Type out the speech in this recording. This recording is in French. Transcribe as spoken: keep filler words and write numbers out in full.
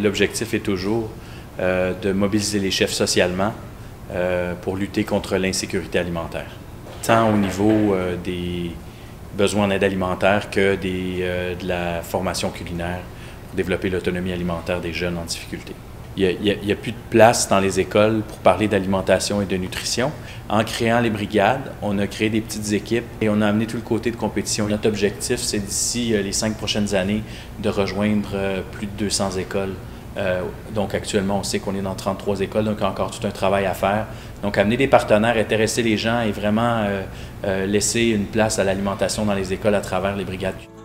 l'objectif est toujours euh, de mobiliser les chefs socialement euh, pour lutter contre l'insécurité alimentaire, tant au niveau euh, des besoins en aide alimentaire que des, euh, de la formation culinaire pour développer l'autonomie alimentaire des jeunes en difficulté. Il n'y a, a, a plus de place dans les écoles pour parler d'alimentation et de nutrition. En créant les brigades, on a créé des petites équipes et on a amené tout le côté de compétition. Notre objectif, c'est d'ici les cinq prochaines années de rejoindre plus de deux cents écoles. Euh, donc actuellement, on sait qu'on est dans trente-trois écoles, donc il y a encore tout un travail à faire. Donc amener des partenaires, intéresser les gens et vraiment euh, euh, laisser une place à l'alimentation dans les écoles à travers les brigades.